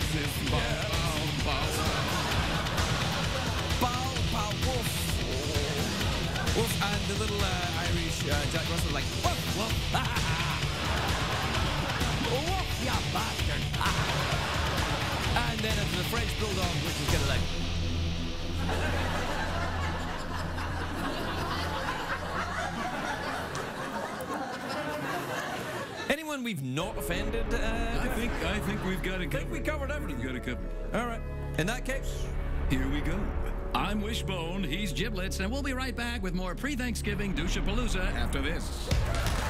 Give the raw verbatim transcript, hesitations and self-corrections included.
is bow, bow, bow. Bow, bow, woof. Woof, and the little uh, Irish uh, Jack Russell like, woof, woof, ha, ha, ha. Woof, ya bastard. Ha, ha. And then it's the French Bulldog, which is kind of like... Anyone we've not offended? Uh, I think I think we've got it covered. I think we covered everything. We've got it covered. All right. In that case, here we go. I'm Wishbone, he's Giblets, and we'll be right back with more pre-Thanksgiving Douchapalooza after this.